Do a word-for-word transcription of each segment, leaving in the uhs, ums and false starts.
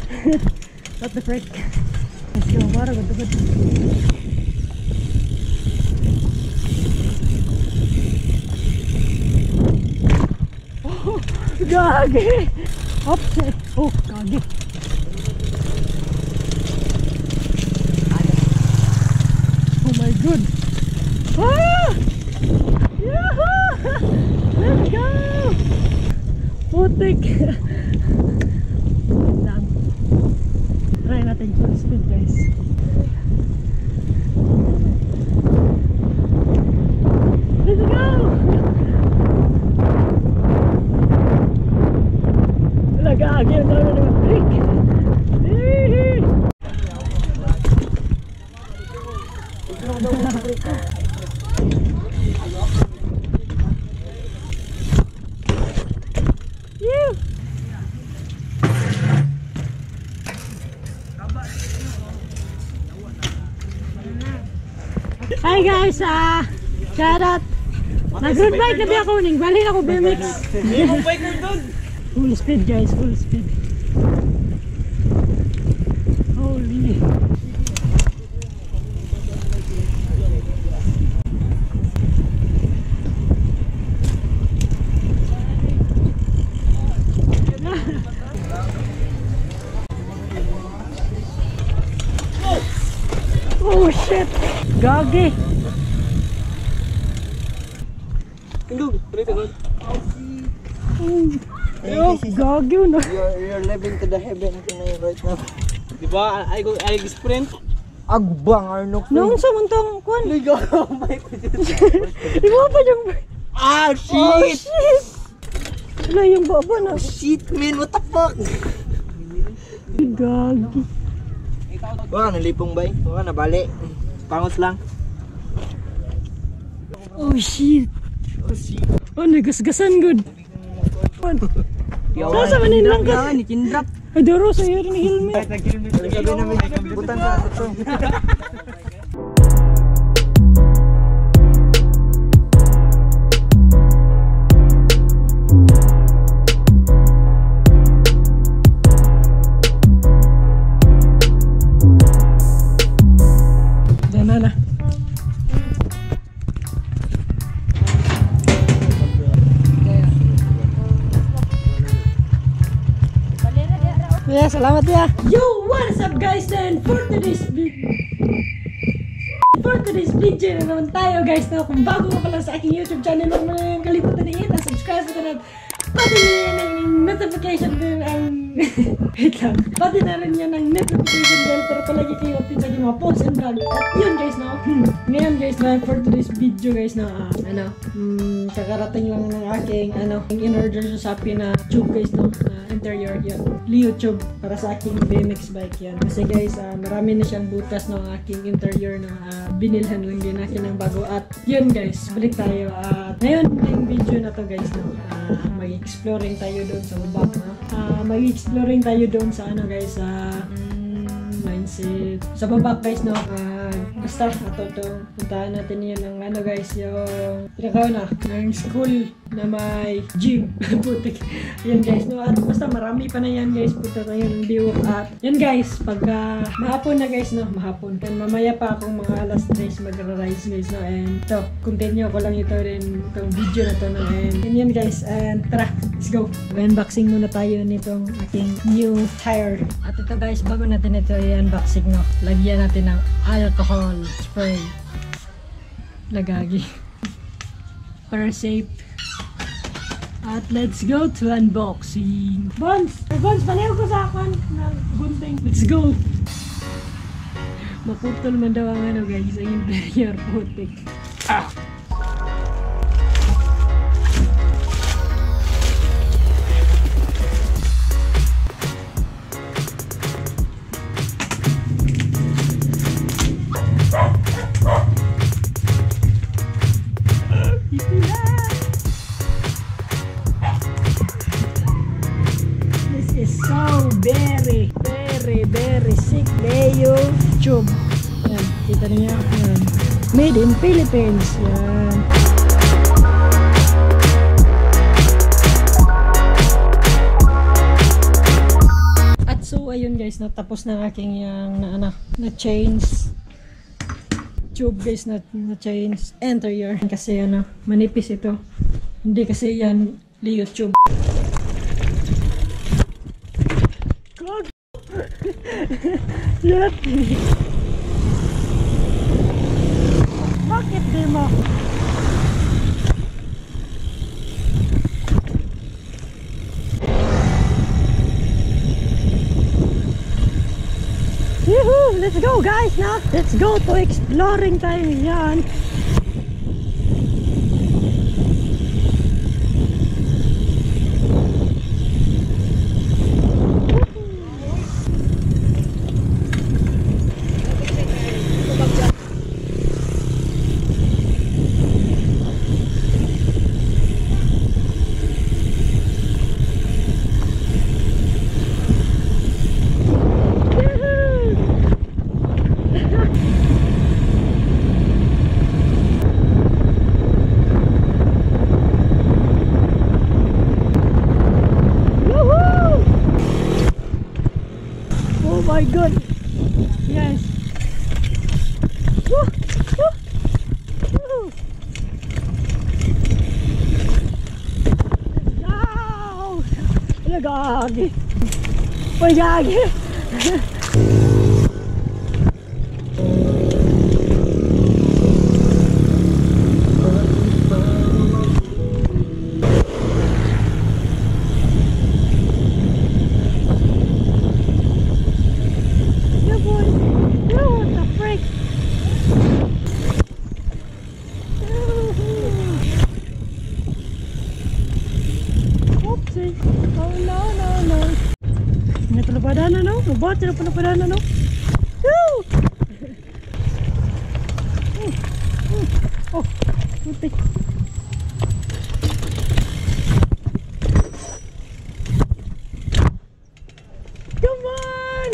What the frick? Let's go, para good, good. Oh, gagi! Oops! Oh, gagi! Oh my god! Ah! Yahoo! Let's go! Putik! Lang. Try natin full speed, guys. Let's go! Wala gagi! Wala na naman break! Hi guys, ah, uh, shout out. Nag-road bike na biya ko ning bali ako B M X. Yung biker doon. Full speed guys, full speed. Holy. Oh shit! Gagi! Tindog, tuloy tagod. Oh, gagi no. You're, you're living to the heaven right now. Diba, I go, I sprint. Agbang Arnok. Noong sa muntong kwan. Ligo, may Di mo pa yung... Ah, Oh shit! shit! Wala yung baba na. Shit, man, what the fuck? Gagi. Wala, nalipong bay. Wala, nabali. Pangos lang. Oh shit! Oh, nagasgasan good. Saan sa manin lang ka? Kindrap. Ay, daro sa iyo ni helmet. Sabi namin, butan sa ito. Dana na. Yeah, salamat ya. Yo, what is up guys? Then for today's video, for today's video na naman tayo guys. No, kung bago ka pala sa aking YouTube channel, huwag mo na yung kalimutan na i-hit ang subscribe button at pati na yan ang notification din ang wait lang. Pati na rin yan ang notification bell para palagi kayo update sa aking mga posts and vlog. At yun guys, no. Hmm. Ngayon guys, na for today's video guys, no, uh, ano, um, kakarating lang ng aking ano, in-order sa Shopee na tube guys, no. Uh, interior yan. Leo tube para sa aking B M X bike yan. Kasi guys, uh, marami na siyang butas ng aking interior na uh, binilhan lang din akin ng bago. At yun guys, balik tayo. At uh, ngayon yung video na to guys, no, uh, mag-exploring tayo doon sa baba. No? Uh, mag-exploring tayo doon sa ano guys, sa uh, mindset. Sa baba guys, no. Uh, basta ato to. Puntahan natin yun ng ano guys, yung tinakaw na ng school na may gym. Putik. Yan guys, no. At basta marami pa na yan guys. Punta tayo ng view. At yan guys, pagka mahapon na guys, no. Mahapon. And mamaya pa akong mga alas tres magra-rise guys, no. And to, continue ko lang ito rin itong video na to, no. And yun yan guys. And tara, let's go. Unboxing muna tayo nitong aking new tire. At ito guys, bago natin ito i-unboxing, no. Lagyan natin ng alcohol spray. Lagagi. Para safe. At let's go to unboxing. Bons! Oh, Bons, panayaw ko sa akin ng gunting. Let's go! Maputol man daw ang ano guys, ang interior putik. Ah! This is so very, very, very sick Leo tube. Yan, kita niyo yan. Made in Philippines. Yan. At so ayun guys. guys, na tapos na aking yung na ano, na change tube guys, na, na change interior kasi ano, manipis ito. Hindi kasi yan Leo tube. God. Yan. Bakit di mo? Woohoo! Let's go guys now! Let's go to exploring time yan! Oh my god! Yes! Woo! Woo! Woo! Wow! Ano gagi? Uy gagi! Oh no no no! Ini perlu padana no? Buat tidak perlu padana no? Woo! Oh, putih. Come on!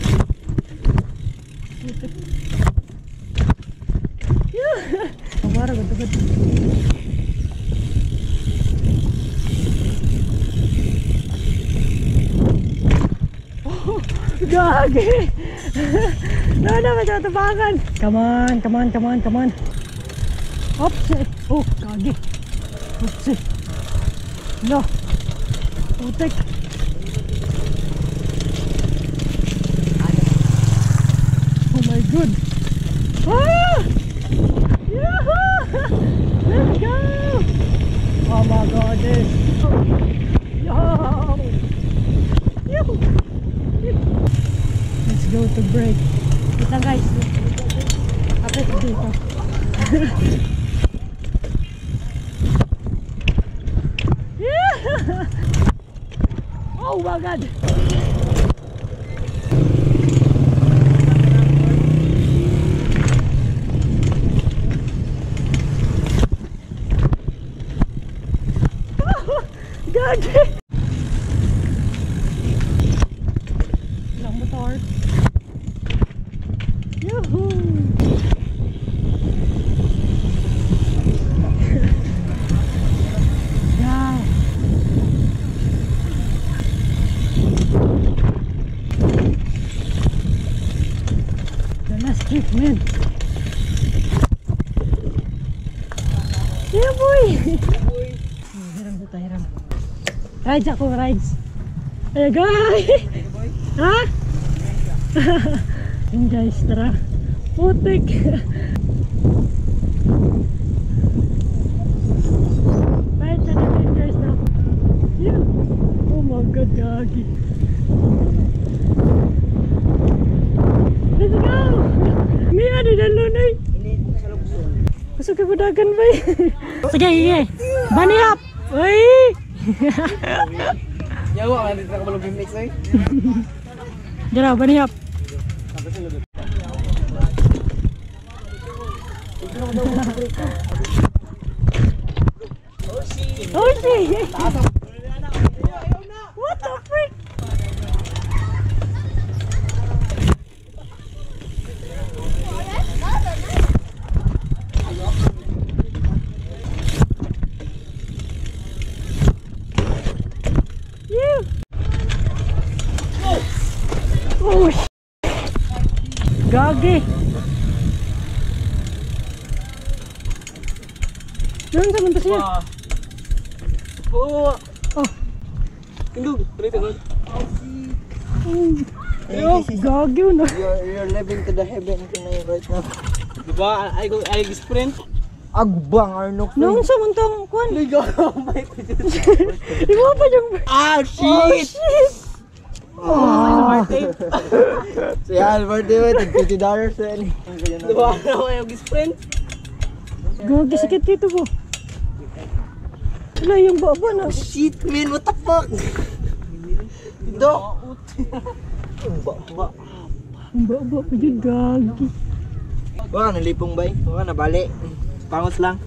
Yeah. Kamar betul-betul. Gagi! No, no, matatapakan! Come on, come on, come on, come on! Oops! Oh, gagi! Oops! No! Putik! Oh my god! Ah! Yahoo! Let's go! Oh my god! Yo! Yo! Let's go to break. Wait lang guys. Kapit dito. Yeah! Oh my god! Oh, gagi! Yahoo! Yeah. The last trip, man. Yeah, boy. Hiram dito, hiram. Rides ako, rides. Ayo, guys. Ha? Yun guys, tara. Putik. Bait siya natin guys na. Yeah. Oh my god, gagi. Let's go! May ano na lunay. Masuk ke gudagan bay. Sige, sige. Bunny hop. Uy! Yawa, hindi na ka malong mix eh. Jara, bunny hop. Oh shit! What the freak? Yeah! gagi. Doon sa mantas niya. Oo. Oh. Indog. Rito ko. Oh, gagi no. You're, you're living to the heaven tonight right now. Diba? Ay ko ay sprint. Agbang Arnold. Noong sa muntang kuan. Ligo. May Di mo pa yung... Ah, shit. Oh, Si Albert diba, tag fifty dollars yan. Diba? Ano ay sprint? gagi sakit dito po. Wala yung baba na. Shit man, what the fuck? Dok. Ba. Ang baba pa yun, gagi. Wala ka nalipong bay? Wala nabali. Pangos lang.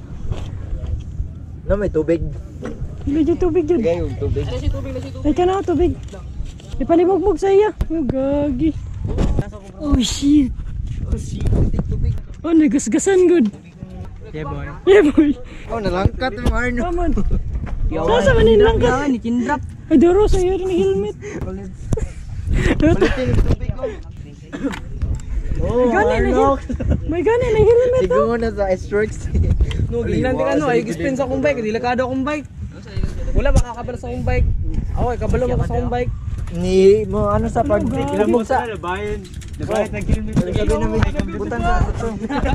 No, may tubig. Wala yung tubig yun. Sige, yung tubig. Ano si tubig na si tubig? Ay ka na, tubig. Ipalimog-mog sa iya. Oh, gagi. Oh, shit. Oh, shit. Tubig. Oh, nagasgasan good. Yeah, boy. Yeah, boy. Oh, nalangkat yung Arnold. Come on. Saan sa manin lang ka? Ni Kindrap. Ay, daro sa'yo rin yung helmet. Balitin yung tubig ko. Oh, Gani na Arnold. May gani na helmet Sigo oh. mo na sa S-Works. No, gilan din ano, ay spin sa akong bike, di lakado akong bike. Wala makakabala sa akong bike. Ako ay kabalo mo sa akong bike. Ni mo ano sa pag ilamog sa Bayan. Bayan ng kilometer. sabi namin butan sa to.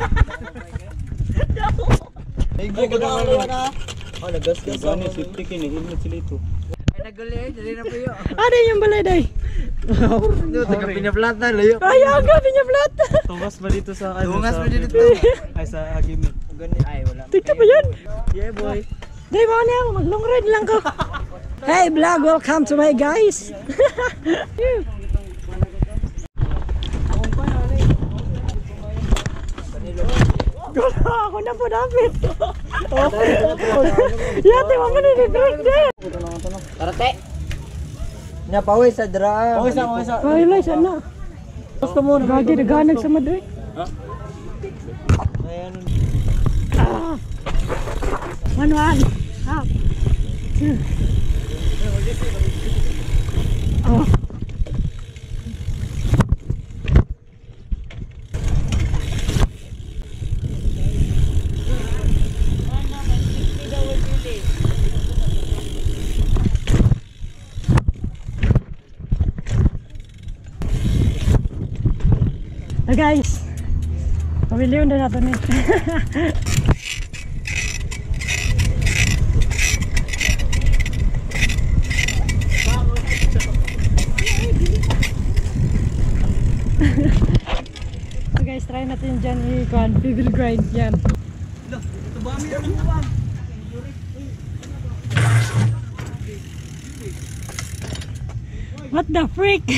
Ay gagawin na. Oh, nagasgas ako. Gani safety kini helmet sila ito. Ay nagali, dali na po yo. Ano yung balay day? No, taga pinaplata layo. Ay, aga, pinyaplat. Tungas ba dito sa ano? Tungas sa- ba dito? Ay sa agimit. Gani ay wala. Tika ba yan? Yeah, boy. Day, mo niya, mag-long ride lang ko. Hey vlog, welcome to my guys. Gala, ako na po dapat. Yate, mama na ni-break din. Tarate. Na pawis sa dra. Pawis sa, pawis sa. Kailay, sana. Gusto mo, gagi, naganag sa Madrid. Ayan. Ah. One, one. Up. Two. Oh. Hey guys, pamili na natin eh. So guys, try natin dyan i-con, pivil grind yan. What the freak?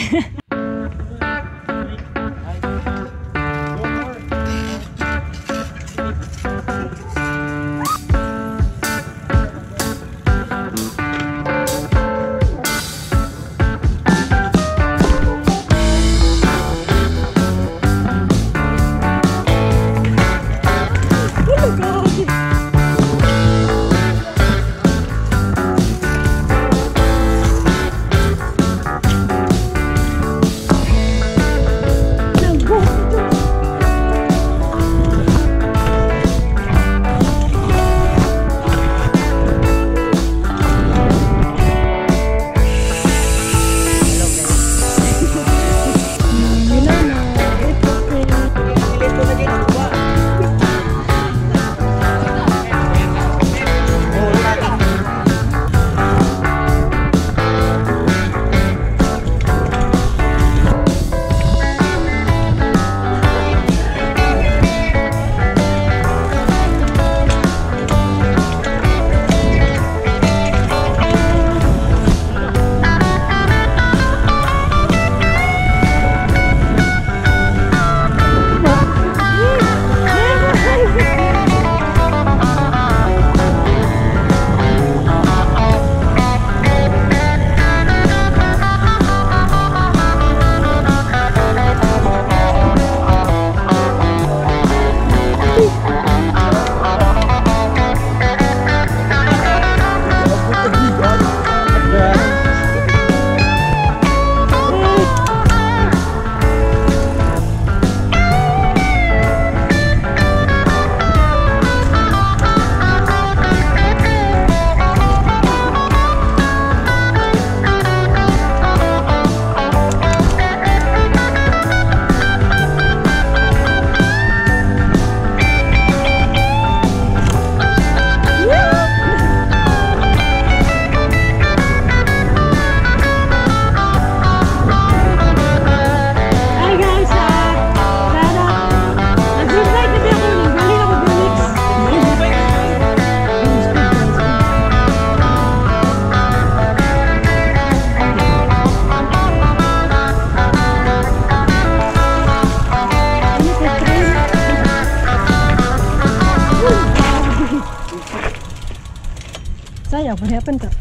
ya, perhiapan kak.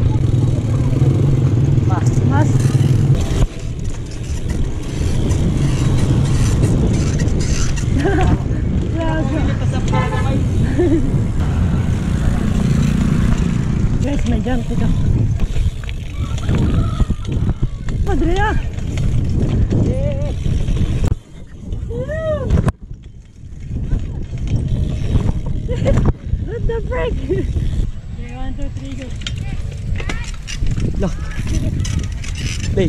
Mas, mas. Guys, may jump ito. Padre ya. What the frick? Okay, one, two, three, go. Lah. Play.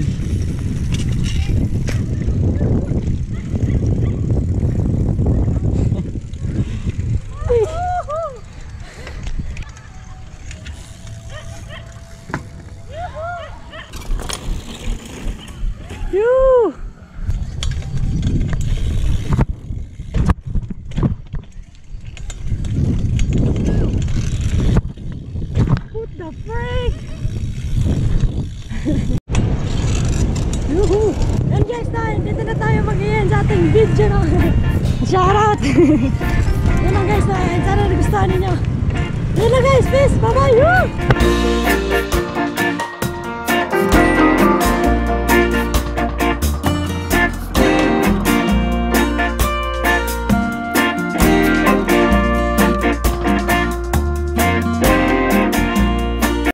Yoo! What the frick? Yuhu! And guys, tayo, dito na tayo mag-iyan sa ating video no? Shoutout! Yun lang guys, na, sana nagustuhan ninyo. Yun lang guys, peace! Bye bye! Yoo!